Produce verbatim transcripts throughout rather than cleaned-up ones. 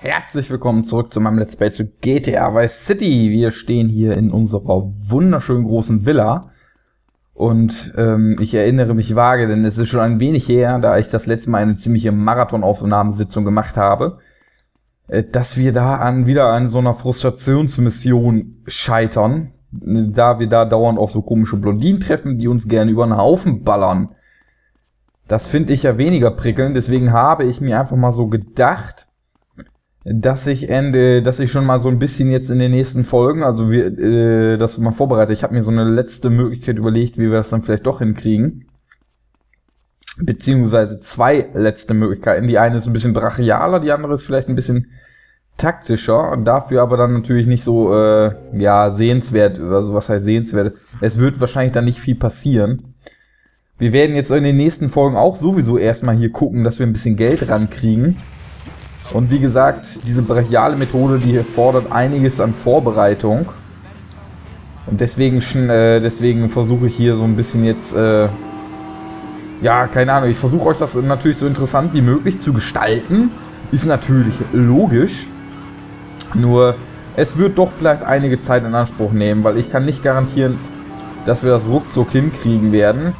Herzlich willkommen zurück zu meinem Let's Play zu G T A Vice City. Wir stehen hier in unserer wunderschönen großen Villa. Und ähm, ich erinnere mich vage, denn es ist schon ein wenig her, da ich das letzte Mal eine ziemliche Marathonaufnahmesitzung gemacht habe, äh, dass wir da an wieder an so einer Frustrationsmission scheitern, da wir da dauernd auf so komische Blondinen treffen, die uns gerne über den Haufen ballern. Das finde ich ja weniger prickelnd, deswegen habe ich mir einfach mal so gedacht, dass ich Ende, dass ich schon mal so ein bisschen jetzt in den nächsten Folgen, also wir, äh, das mal vorbereite. Ich habe mir so eine letzte Möglichkeit überlegt, wie wir das dann vielleicht doch hinkriegen. Beziehungsweise zwei letzte Möglichkeiten. Die eine ist ein bisschen brachialer, die andere ist vielleicht ein bisschen taktischer und dafür aber dann natürlich nicht so, äh, ja, sehenswert, also was heißt sehenswert? Es wird wahrscheinlich dann nicht viel passieren. Wir werden jetzt in den nächsten Folgen auch sowieso erstmal hier gucken, dass wir ein bisschen Geld rankriegen. Und wie gesagt, diese brachiale Methode, die erfordert einiges an Vorbereitung. Und deswegen, äh, deswegen versuche ich hier so ein bisschen jetzt, äh, ja, keine Ahnung, ich versuche euch das natürlich so interessant wie möglich zu gestalten. Ist natürlich logisch. Nur, es wird doch vielleicht einige Zeit in Anspruch nehmen, weil ich kann nicht garantieren, dass wir das ruckzuck hinkriegen werden.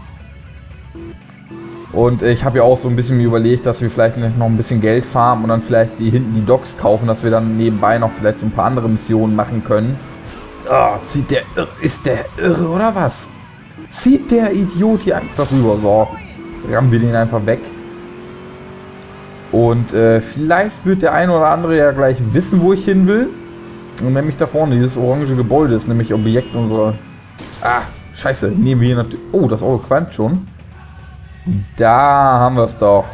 Und ich habe ja auch so ein bisschen mir überlegt, dass wir vielleicht noch ein bisschen Geld farmen und dann vielleicht die hinten die Docks kaufen, dass wir dann nebenbei noch vielleicht so ein paar andere Missionen machen können. Ah, zieht der irre, ist der irre oder was? Zieht der Idiot hier einfach rüber, so. Rammen wir den einfach weg. Und äh, vielleicht wird der eine oder andere ja gleich wissen, wo ich hin will. Und nämlich da vorne, dieses orange Gebäude ist nämlich Objekt unserer... Ah, scheiße, nehmen wir hier natürlich... Oh, das Auto qualmt schon. Da haben wir es doch.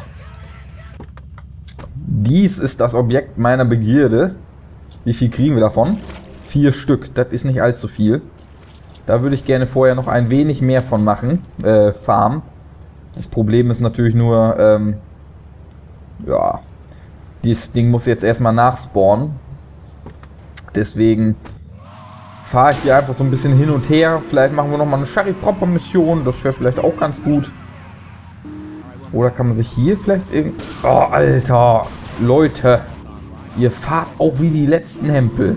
Dies ist das Objekt meiner Begierde. Wie viel kriegen wir davon? Vier Stück, das ist nicht allzu viel. Da würde ich gerne vorher noch ein wenig mehr von machen, äh, farmen. Das Problem ist natürlich nur, ähm, ja, dieses Ding muss jetzt erstmal nachspawnen. Deswegen fahre ich hier einfach so ein bisschen hin und her. Vielleicht machen wir noch mal eine Shari-Proper-Mission, das wäre vielleicht auch ganz gut. Oder kann man sich hier vielleicht irgendwie... Oh, Alter! Leute! Ihr fahrt auch wie die letzten Hempel.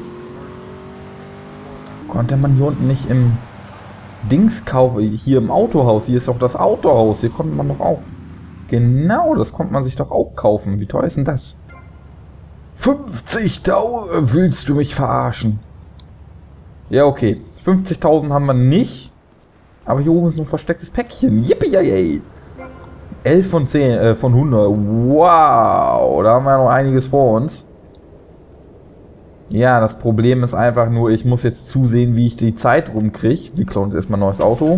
Konnte man hier unten nicht im Dings kaufen? Hier im Autohaus. Hier ist doch das Autohaus. Hier konnte man doch auch... Genau, das konnte man sich doch auch kaufen. Wie teuer ist denn das? fünfzigtausend! Willst du mich verarschen? Ja, okay. fünfzigtausend haben wir nicht. Aber hier oben ist noch ein verstecktes Päckchen. Yippie! elf von zehn, äh, von hundert. Wow, da haben wir noch einiges vor uns. Ja, das Problem ist einfach nur, ich muss jetzt zusehen, wie ich die Zeit rumkriege. Wir klauen uns erstmal ein neues Auto.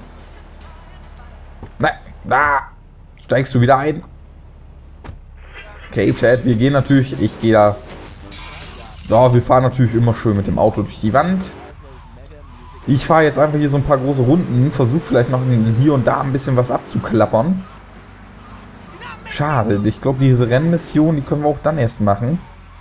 Nein, da steigst du wieder ein. Okay, Chat, wir gehen natürlich, ich gehe da. So, wir fahren natürlich immer schön mit dem Auto durch die Wand. Ich fahre jetzt einfach hier so ein paar große Runden, versuche vielleicht noch hier und da ein bisschen was abzuklappern. Schade, ich glaube diese Rennmission, die können wir auch dann erst machen.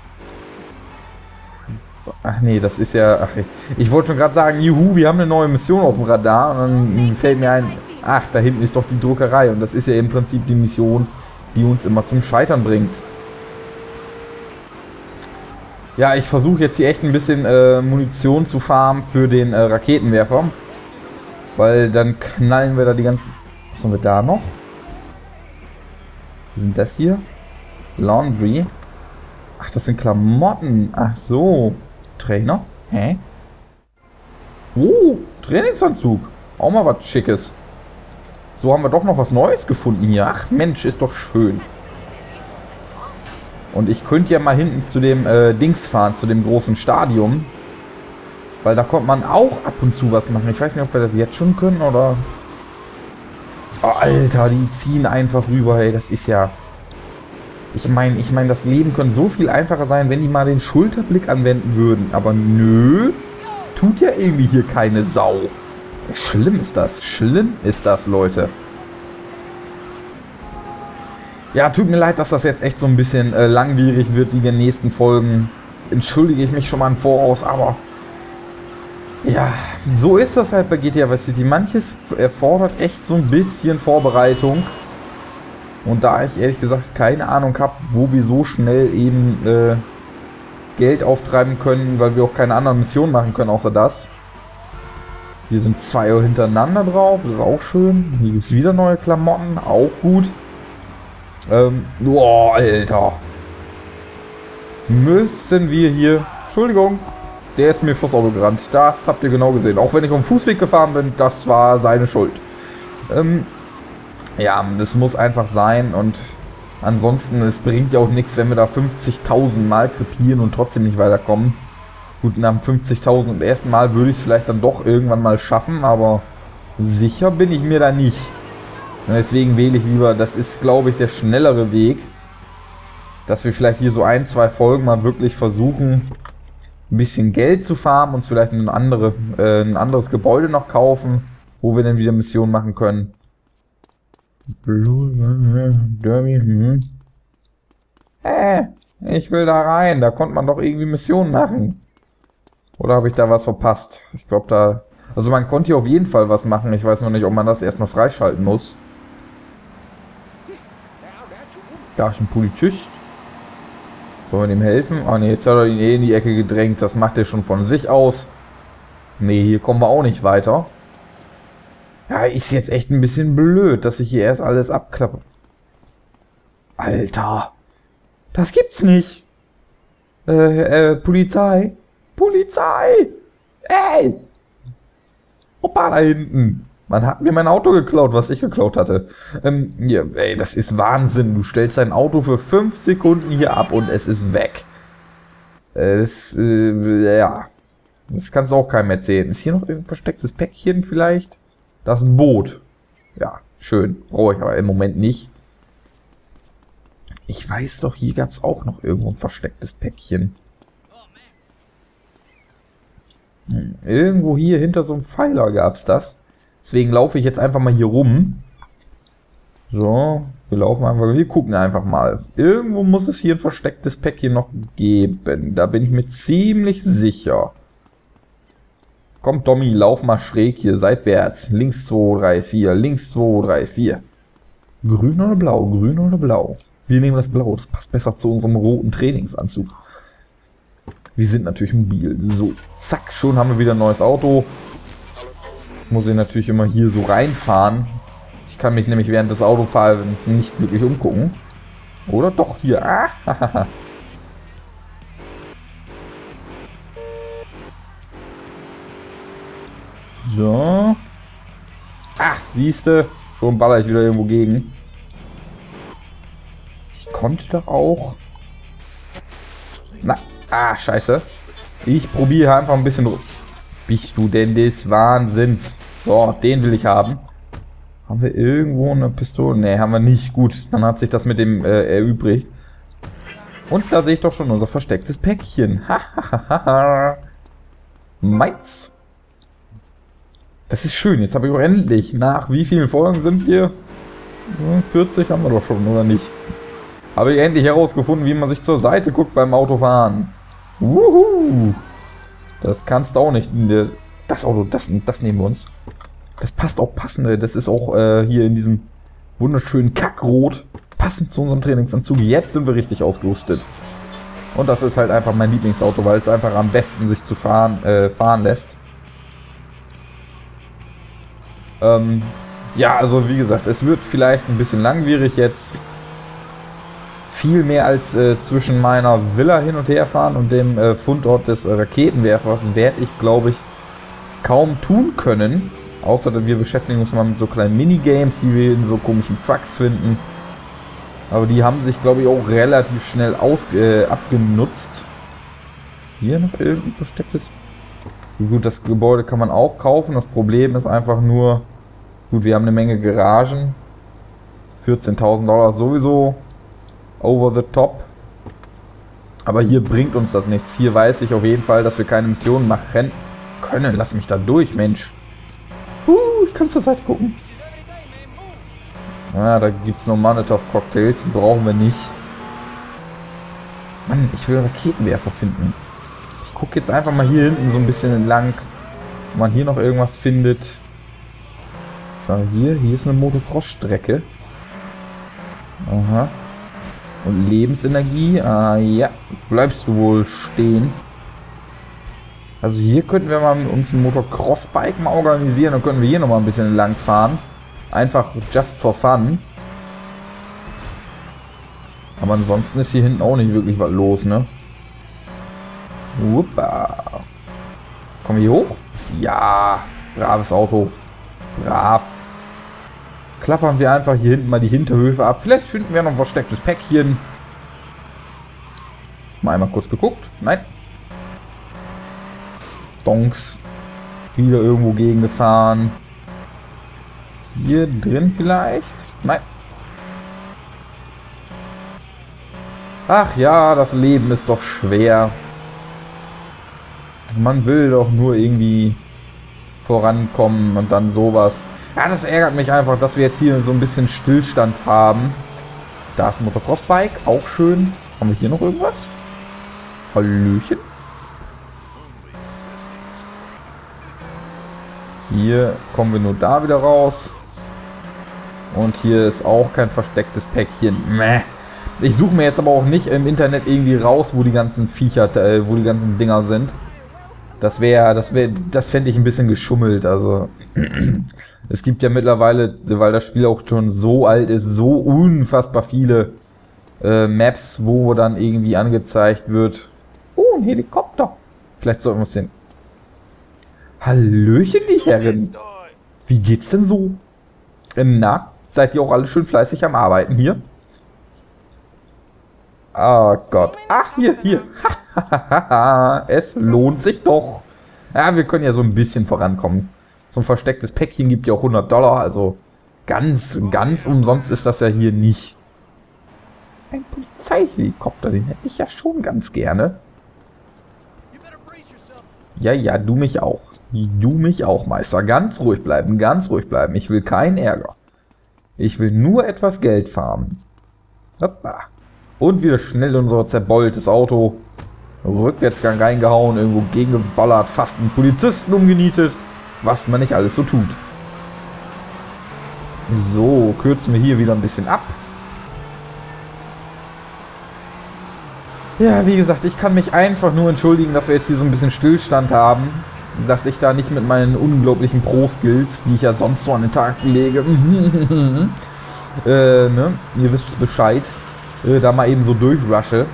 Ach nee, das ist ja... Ach, ich, ich wollte schon gerade sagen, juhu, wir haben eine neue Mission auf dem Radar. Und dann fällt mir ein, ach, da hinten ist doch die Druckerei. Und das ist ja im Prinzip die Mission, die uns immer zum Scheitern bringt. Ja, ich versuche jetzt hier echt ein bisschen äh, Munition zu farmen für den äh, Raketenwerfer. Weil dann knallen wir da die ganzen... Was haben wir da noch? Was sind das hier? Laundry. Ach, das sind Klamotten. Ach so. Trainer? Hä? Oh, Trainingsanzug. Auch mal was Schickes. So haben wir doch noch was Neues gefunden hier. Ach Mensch, ist doch schön. Und ich könnte ja mal hinten zu dem äh, Dings fahren, zu dem großen Stadion. Weil da kommt man auch ab und zu was machen. Ich weiß nicht, ob wir das jetzt schon können oder... Oh, Alter, die ziehen einfach rüber, ey, das ist ja... Ich meine, ich meine, das Leben könnte so viel einfacher sein, wenn die mal den Schulterblick anwenden würden. Aber nö, tut ja irgendwie hier keine Sau. Schlimm ist das, schlimm ist das, Leute. Ja, tut mir leid, dass das jetzt echt so ein bisschen äh, langwierig wird, die nächsten Folgen. Entschuldige ich mich schon mal im Voraus, aber... Ja, so ist das halt bei G T A Vice City. Manches erfordert echt so ein bisschen Vorbereitung. Und da ich ehrlich gesagt keine Ahnung habe, wo wir so schnell eben äh, Geld auftreiben können, weil wir auch keine anderen Missionen machen können, außer das. Hier sind zwei hintereinander drauf, das ist auch schön. Hier gibt es wieder neue Klamotten, auch gut. Ähm, boah, Alter. Müssen wir hier... Entschuldigung, der ist mir vors Auto gerannt. Das habt ihr genau gesehen. Auch wenn ich um Fußweg gefahren bin, das war seine Schuld. Ähm, ja, das muss einfach sein und ansonsten, es bringt ja auch nichts, wenn wir da fünfzigtausend Mal krepieren und trotzdem nicht weiterkommen. Gut, nach dem fünfzigtausend ersten Mal würde ich es vielleicht dann doch irgendwann mal schaffen, aber sicher bin ich mir da nicht. Und deswegen wähle ich lieber, das ist glaube ich der schnellere Weg, dass wir vielleicht hier so ein, zwei Folgen mal wirklich versuchen, ein bisschen Geld zu farmen, uns vielleicht ein, andere, äh, ein anderes Gebäude noch kaufen, wo wir dann wieder Missionen machen können. Derby, hm. Äh, ich will da rein, da konnte man doch irgendwie Missionen machen. Oder habe ich da was verpasst? Ich glaube da... Also man konnte hier auf jeden Fall was machen, ich weiß noch nicht, ob man das erstmal freischalten muss. Da ist ein Polizist. Sollen wir dem helfen? Ah ne, jetzt hat er ihn eh in die Ecke gedrängt, das macht er schon von sich aus. Ne, hier kommen wir auch nicht weiter. Ja, ist jetzt echt ein bisschen blöd, dass ich hier erst alles abklappe. Alter, das gibt's nicht. Äh, äh, Polizei. Polizei! Ey! Opa da hinten. Man hat mir mein Auto geklaut, was ich geklaut hatte. Ähm, ja, ey, das ist Wahnsinn. Du stellst dein Auto für fünf Sekunden hier ab und es ist weg. Äh, das, äh, ja. Das kannst du auch keinem erzählen. Ist hier noch ein verstecktes Päckchen vielleicht? Das ist ein Boot. Ja, schön. Brauche ich aber im Moment nicht. Ich weiß doch, hier gab es auch noch irgendwo ein verstecktes Päckchen. Hm, irgendwo hier hinter so einem Pfeiler gab es das. Deswegen laufe ich jetzt einfach mal hier rum. So, wir laufen einfach, wir gucken einfach mal. Irgendwo muss es hier ein verstecktes Päckchen noch geben. Da bin ich mir ziemlich sicher. Komm, Tommy, lauf mal schräg hier, seitwärts. Links zwei, drei, vier, links zwei, drei, vier. Grün oder blau, grün oder blau? Wir nehmen das Blau, das passt besser zu unserem roten Trainingsanzug. Wir sind natürlich mobil. So, zack, schon haben wir wieder ein neues Auto. Ich muss ich natürlich immer hier so reinfahren. Ich kann mich nämlich während des Autofahrens nicht wirklich umgucken. Oder doch hier. Ah, so. Ah, siehste, schon baller ich wieder irgendwo gegen. Ich konnte doch auch... Na, ah, scheiße. Ich probiere einfach ein bisschen... Bist du denn des Wahnsinns? So, den will ich haben. Haben wir irgendwo eine Pistole? Ne, haben wir nicht. Gut, dann hat sich das mit dem äh, erübrigt. Und da sehe ich doch schon unser verstecktes Päckchen. Hahaha. Meins. Das ist schön. Jetzt habe ich auch endlich, nach wie vielen Folgen sind wir? vierzig haben wir doch schon, oder nicht? Habe ich endlich herausgefunden, wie man sich zur Seite guckt beim Autofahren. Wuhu! Das kannst du auch nicht. Das Auto, das, das nehmen wir uns. Das passt auch passend. Das ist auch äh, hier in diesem wunderschönen Kackrot. Passend zu unserem Trainingsanzug. Jetzt sind wir richtig ausgerüstet. Und das ist halt einfach mein Lieblingsauto, weil es einfach am besten sich zu fahren, äh, fahren lässt. Ähm, ja, also wie gesagt, es wird vielleicht ein bisschen langwierig jetzt. Viel mehr als äh, zwischen meiner Villa hin und her fahren und dem äh, Fundort des äh, Raketenwerfers werde ich, glaube ich, kaum tun können. Außer wir beschäftigen uns mal mit so kleinen Minigames, die wir in so komischen Trucks finden. Aber die haben sich, glaube ich, auch relativ schnell aus, äh, abgenutzt. Hier noch irgendein verstecktes... Gut, das Gebäude kann man auch kaufen. Das Problem ist einfach nur... Gut, wir haben eine Menge Garagen. vierzehntausend Dollar sowieso. Over the top. Aber hier bringt uns das nichts. Hier weiß ich auf jeden Fall, dass wir keine Missionen machen können. Lass mich da durch, Mensch. Uh, ich kann zur Seite gucken. Ah, da gibt es noch Molotov-Cocktails. Die brauchen wir nicht. Mann, ich will Raketenwerfer finden. Ich gucke jetzt einfach mal hier hinten so ein bisschen entlang. Ob man hier noch irgendwas findet. So, hier, hier ist eine Motocross-Strecke. Aha. Und Lebensenergie. Ah ja, bleibst du wohl stehen. Also hier könnten wir mal uns ein Motocross-Bike mal organisieren. Dann können wir hier nochmal ein bisschen lang fahren. Einfach just for fun. Aber ansonsten ist hier hinten auch nicht wirklich was los, ne? Wuppa. Kommen wir hier hoch? Ja, braves Auto. Brav. Klappern wir einfach hier hinten mal die Hinterhöfe ab. Vielleicht finden wir noch ein verstecktes Päckchen. Mal einmal kurz geguckt. Nein. Donks. Wieder irgendwo gegengefahren. Hier drin vielleicht? Nein. Ach ja, das Leben ist doch schwer. Man will doch nur irgendwie vorankommen und dann sowas. Ja, das ärgert mich einfach, dass wir jetzt hier so ein bisschen Stillstand haben. Da ist ein Motocross-Bike, auch schön. Haben wir hier noch irgendwas? Hallöchen. Hier kommen wir nur da wieder raus. Und hier ist auch kein verstecktes Päckchen. Meh. Ich suche mir jetzt aber auch nicht im Internet irgendwie raus, wo die ganzen Viecher, äh, wo die ganzen Dinger sind. Das wäre, das wäre, das fände ich ein bisschen geschummelt. Also es gibt ja mittlerweile, weil das Spiel auch schon so alt ist, so unfassbar viele äh, Maps, wo dann irgendwie angezeigt wird. Oh, ein Helikopter. Vielleicht sollten wir es sehen. Hallöchen, die Herren. Wie geht's denn so? Na, seid ihr auch alle schön fleißig am Arbeiten hier? Oh Gott. Ach, hier, hier. Es lohnt sich doch. Ja, wir können ja so ein bisschen vorankommen. So ein verstecktes Päckchen gibt ja auch hundert Dollar. Also ganz, ganz umsonst ist das ja hier nicht. Ein Polizeihelikopter, den hätte ich ja schon ganz gerne. Ja, ja, du mich auch. Du mich auch, Meister. Ganz ruhig bleiben, ganz ruhig bleiben. Ich will keinen Ärger. Ich will nur etwas Geld farmen. Hoppa. Und wieder schnell unser zerbeultes Auto. Rückwärtsgang reingehauen, irgendwo gegengeballert, fast einen Polizisten umgenietet. Was man nicht alles so tut. So, kürzen wir hier wieder ein bisschen ab. Ja, wie gesagt, ich kann mich einfach nur entschuldigen, dass wir jetzt hier so ein bisschen Stillstand haben. Dass ich da nicht mit meinen unglaublichen Pro-Skills, die ich ja sonst so an den Tag lege, äh, ne, ihr wisst Bescheid, äh, da mal eben so durchrushe.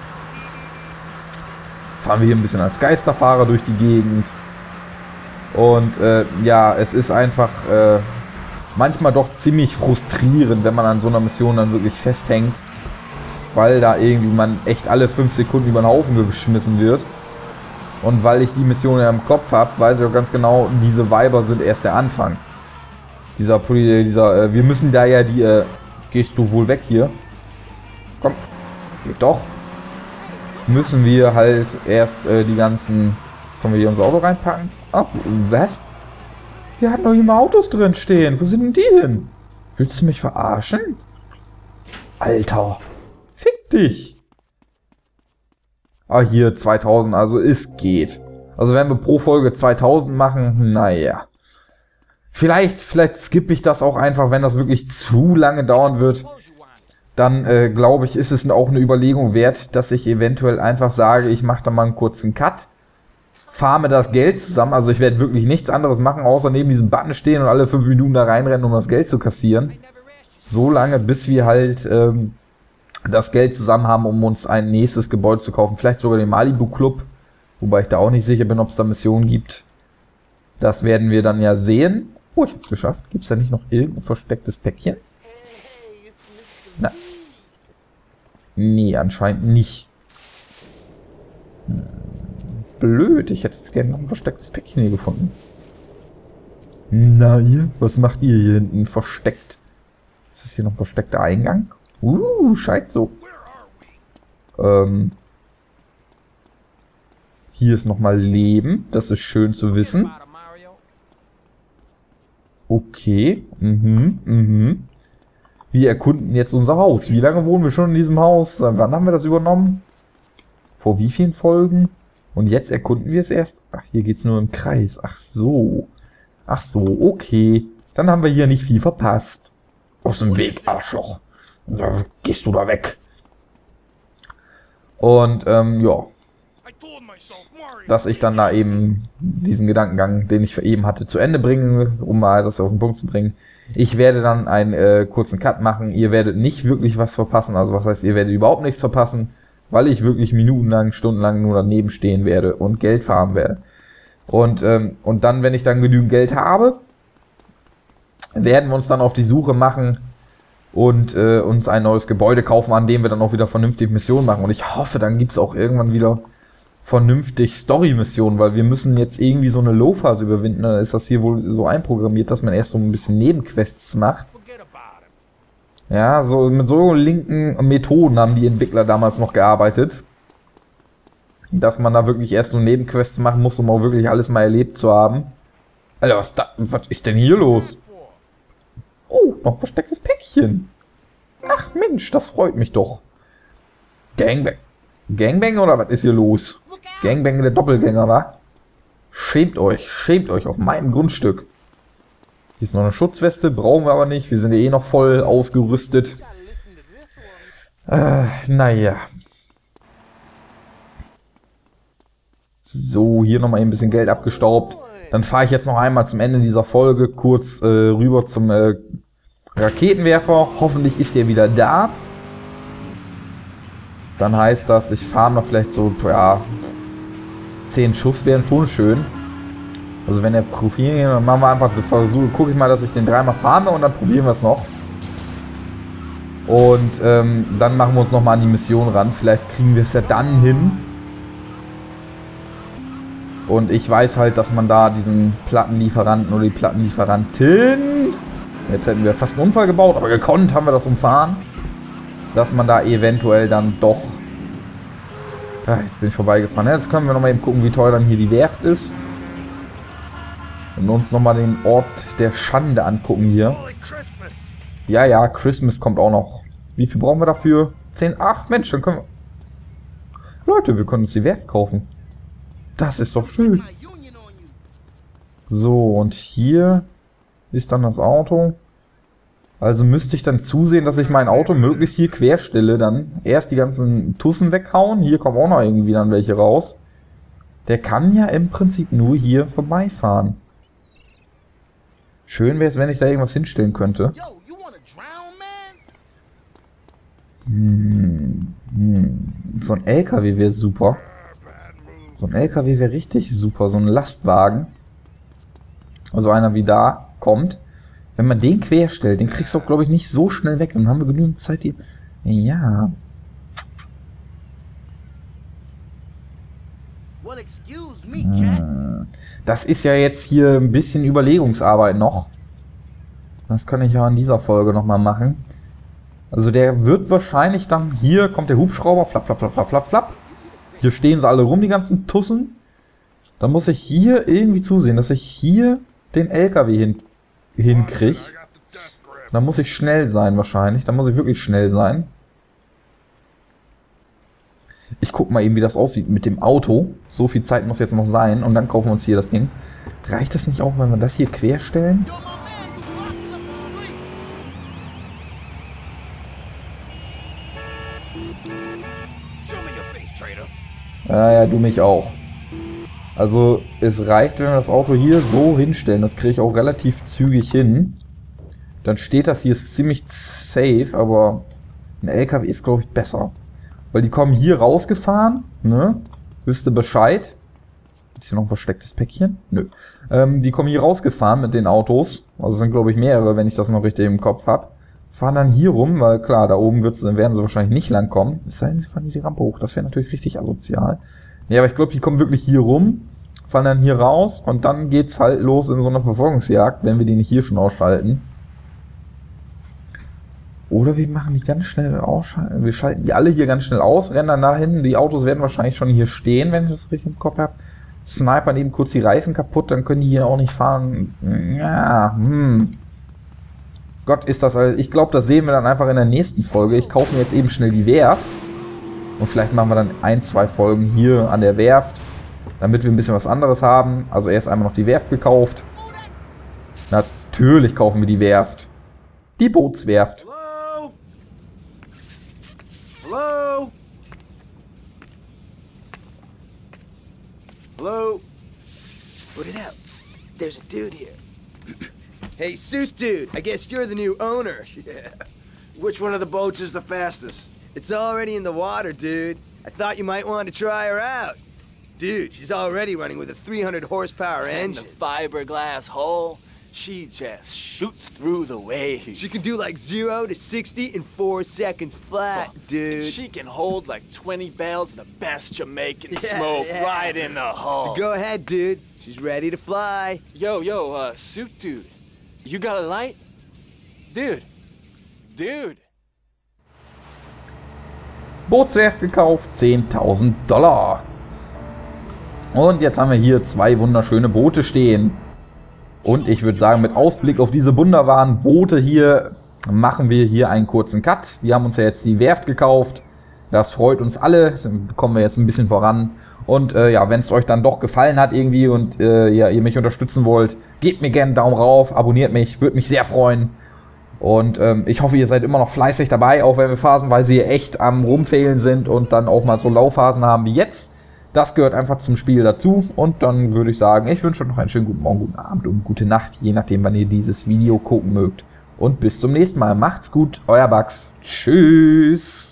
Fahren wir hier ein bisschen als Geisterfahrer durch die Gegend. Und äh, ja, es ist einfach äh, manchmal doch ziemlich frustrierend, wenn man an so einer Mission dann wirklich festhängt. Weil da irgendwie man echt alle fünf Sekunden über den Haufen geschmissen wird. Und weil ich die Mission ja im Kopf habe, weiß ich auch ganz genau, diese Weiber sind erst der Anfang. Dieser, dieser, äh, wir müssen da ja die, äh, gehst du wohl weg hier? Komm, geht doch. Müssen wir halt erst äh, die ganzen, können wir hier unser Auto reinpacken? Ach, was? Wir hatten doch hier mal Autos drin stehen. Wo sind denn die hin? Willst du mich verarschen? Alter, fick dich. Ah, hier zweitausend, also es geht. Also wenn wir pro Folge zweitausend machen, naja. Vielleicht, vielleicht skippe ich das auch einfach, wenn das wirklich zu lange dauern wird. Dann äh, glaube ich, ist es auch eine Überlegung wert, dass ich eventuell einfach sage, ich mache da mal einen kurzen Cut. Farme das Geld zusammen, also ich werde wirklich nichts anderes machen, außer neben diesem Button stehen und alle fünf Minuten da reinrennen, um das Geld zu kassieren. So lange, bis wir halt ähm, das Geld zusammen haben, um uns ein nächstes Gebäude zu kaufen. Vielleicht sogar den Malibu Club. Wobei ich da auch nicht sicher bin, ob es da Missionen gibt. Das werden wir dann ja sehen. Oh, ich hab's geschafft. Gibt es da nicht noch irgendein verstecktes Päckchen? Na. Nee, anscheinend nicht. Hm. Blöd, ich hätte jetzt gerne noch ein verstecktes Päckchen hier gefunden. Na ihr, was macht ihr hier hinten versteckt? Ist das hier noch ein versteckter Eingang? Uh, scheint so. Ähm. Hier ist nochmal Leben. Das ist schön zu wissen. Okay. Mhm, mhm. Wir erkunden jetzt unser Haus. Wie lange wohnen wir schon in diesem Haus? Wann haben wir das übernommen? Vor wie vielen Folgen? Und jetzt erkunden wir es erst? Ach, hier geht es nur im Kreis. Ach so. Ach so, okay. Dann haben wir hier nicht viel verpasst. Aus dem Weg, Arschloch. Da gehst du da weg. Und ähm, ja, dass ich dann da eben diesen Gedankengang, den ich eben hatte, zu Ende bringe, um mal das auf den Punkt zu bringen. Ich werde dann einen äh, kurzen Cut machen. Ihr werdet nicht wirklich was verpassen. Also was heißt, ihr werdet überhaupt nichts verpassen, weil ich wirklich minutenlang, stundenlang nur daneben stehen werde und Geld farmen werde. Und, ähm, und dann, wenn ich dann genügend Geld habe, werden wir uns dann auf die Suche machen und äh, uns ein neues Gebäude kaufen, an dem wir dann auch wieder vernünftig Missionen machen. Und ich hoffe, dann gibt es auch irgendwann wieder vernünftig Story-Missionen, weil wir müssen jetzt irgendwie so eine Low-Phase überwinden. Dann ist das hier wohl so einprogrammiert, dass man erst so ein bisschen Nebenquests macht. Ja, so mit so linken Methoden haben die Entwickler damals noch gearbeitet. Dass man da wirklich erst so Nebenquests machen muss, um auch wirklich alles mal erlebt zu haben. Alter, was, da, was ist denn hier los? Oh, noch verstecktes Päckchen. Ach Mensch, das freut mich doch. Gangbang. Gangbang oder was ist hier los? Gangbang der Doppelgänger, wa? Schämt euch, schämt euch auf meinem Grundstück. Hier ist noch eine Schutzweste, brauchen wir aber nicht. Wir sind ja eh noch voll ausgerüstet. Äh, naja. So, hier nochmal ein bisschen Geld abgestaubt. Dann fahre ich jetzt noch einmal zum Ende dieser Folge kurz äh, rüber zum äh, Raketenwerfer. Hoffentlich ist der wieder da. Dann heißt das, ich fahre noch vielleicht so, ja, zehn Schuss wären schon schön. Also wenn der Profil, dann machen wir einfach, versuche, gucke ich mal, dass ich den dreimal fahre und dann probieren wir es noch. Und ähm, dann machen wir uns nochmal an die Mission ran. Vielleicht kriegen wir es ja dann hin. Und ich weiß halt, dass man da diesen Plattenlieferanten oder die Plattenlieferantin, jetzt hätten wir fast einen Unfall gebaut, aber gekonnt haben wir das umfahren, dass man da eventuell dann doch, ja, jetzt bin ich vorbeigefahren, jetzt können wir nochmal eben gucken, wie teuer dann hier die Werft ist und uns nochmal den Ort der Schande angucken hier. Ja, ja, Christmas kommt auch noch. Wie viel brauchen wir dafür? zehn, ach Mensch, dann können wir, Leute, wir können uns die Werft kaufen. Das ist doch schön. So, und hier ist dann das Auto. Also müsste ich dann zusehen, dass ich mein Auto möglichst hier quer stelle. Dann erst die ganzen Tussen weghauen. Hier kommen auch noch irgendwie dann welche raus. Der kann ja im Prinzip nur hier vorbeifahren. Schön wäre es, wenn ich da irgendwas hinstellen könnte. Hm, hm. So ein L K W wäre super. So ein L K W wäre richtig super, so ein Lastwagen. Also einer wie da kommt. Wenn man den quer stellt, den kriegst du auch, glaube ich, nicht so schnell weg. Dann haben wir genügend Zeit, die... Ja. Das ist ja jetzt hier ein bisschen Überlegungsarbeit noch. Das kann ich ja in dieser Folge nochmal machen. Also der wird wahrscheinlich dann... Hier kommt der Hubschrauber, flapp, flapp, flapp, flapp, flapp, flapp. Hier stehen sie alle rum, die ganzen Tussen. Dann muss ich hier irgendwie zusehen, dass ich hier den L K W hin, hinkriege. Dann muss ich schnell sein wahrscheinlich. Dann muss ich wirklich schnell sein. Ich guck mal eben, wie das aussieht mit dem Auto. So viel Zeit muss jetzt noch sein. Und dann kaufen wir uns hier das Ding. Reicht das nicht auch, wenn wir das hier querstellen? Ah ja, du mich auch. Also es reicht, wenn wir das Auto hier so hinstellen. Das kriege ich auch relativ zügig hin. Dann steht das hier ziemlich safe, aber ein L K W ist, glaube ich, besser. Weil die kommen hier rausgefahren, ne? Wisst ihr Bescheid? Ist hier noch ein verstecktes Päckchen? Nö. Ähm, die kommen hier rausgefahren mit den Autos. Also es sind, glaube ich, mehrere, wenn ich das noch richtig im Kopf habe. Fahren dann hier rum, weil klar, da oben wird's, dann werden sie wahrscheinlich nicht lang kommen. Es sei denn, sie fahren die Rampe hoch. Das wäre natürlich richtig asozial. Ja, aber ich glaube, die kommen wirklich hier rum, fahren dann hier raus und dann geht's halt los in so einer Verfolgungsjagd, wenn wir die nicht hier schon ausschalten. Oder wir machen die ganz schnell ausschalten. Wir schalten die alle hier ganz schnell aus, rennen dann dahin. Die Autos werden wahrscheinlich schon hier stehen, wenn ich das richtig im Kopf habe. Snipern eben kurz die Reifen kaputt, dann können die hier auch nicht fahren. Ja, hm. Gott, ist das alles. Ich glaube, das sehen wir dann einfach in der nächsten Folge. Ich kaufe mir jetzt eben schnell die Werft. Und vielleicht machen wir dann ein, zwei Folgen hier an der Werft, damit wir ein bisschen was anderes haben. Also erst einmal noch die Werft gekauft. Natürlich kaufen wir die Werft. Die Bootswerft. Hello? Hello? Hello? Put it out. There's a dude here. Hey, Suit Dude, I guess you're the new owner. Yeah. Which one of the boats is the fastest? It's already in the water, dude. I thought you might want to try her out. Dude, she's already running with a three hundred horsepower And engine. the fiberglass hull, she just shoots through the waves. She can do like zero to sixty in four seconds flat, dude. And she can hold like twenty bales of the best Jamaican Yeah, smoke yeah. right in the hull. So go ahead, dude. She's ready to fly. Yo, yo, uh, Suit Dude, you got a light? Dude, dude. Bootswerft gekauft, zehntausend Dollar. Und jetzt haben wir hier zwei wunderschöne Boote stehen. Und ich würde sagen, mit Ausblick auf diese wunderbaren Boote hier, machen wir hier einen kurzen Cut. Wir haben uns ja jetzt die Werft gekauft. Das freut uns alle. Dann kommen wir jetzt ein bisschen voran. Und äh, ja, wenn es euch dann doch gefallen hat irgendwie und äh, ja, ihr mich unterstützen wollt, gebt mir gerne einen Daumen rauf, abonniert mich, würde mich sehr freuen. Und ähm, ich hoffe, ihr seid immer noch fleißig dabei, auch wenn wir phasenweise hier echt am Rumfehlen sind und dann auch mal so Laufphasen haben wie jetzt. Das gehört einfach zum Spiel dazu. Und dann würde ich sagen, ich wünsche euch noch einen schönen guten Morgen, guten Abend und gute Nacht, je nachdem, wann ihr dieses Video gucken mögt. Und bis zum nächsten Mal. Macht's gut, euer Bugs. Tschüss.